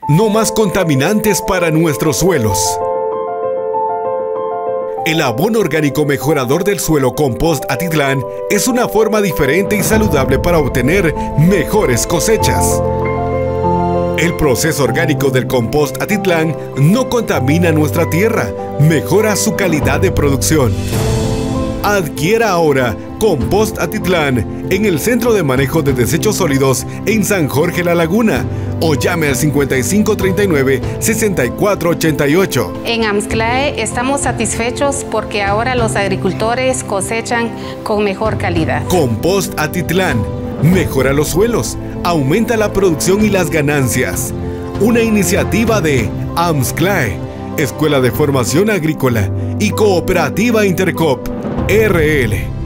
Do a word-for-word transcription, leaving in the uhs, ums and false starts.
No más contaminantes para nuestros suelos. El abono orgánico mejorador del suelo Compost Atitlán es una forma diferente y saludable para obtener mejores cosechas. El proceso orgánico del Compost Atitlán no contamina nuestra tierra, mejora su calidad de producción. Adquiera ahora Compost Atitlán en el Centro de Manejo de Desechos Sólidos en San Jorge La Laguna o llame al cincuenta y cinco treinta y nueve, sesenta y cuatro ochenta y ocho. En AMSCLAE estamos satisfechos porque ahora los agricultores cosechan con mejor calidad. Compost Atitlán mejora los suelos, aumenta la producción y las ganancias. Una iniciativa de AMSCLAE, Escuela de Formación Agrícola y Cooperativa Intercop, R L.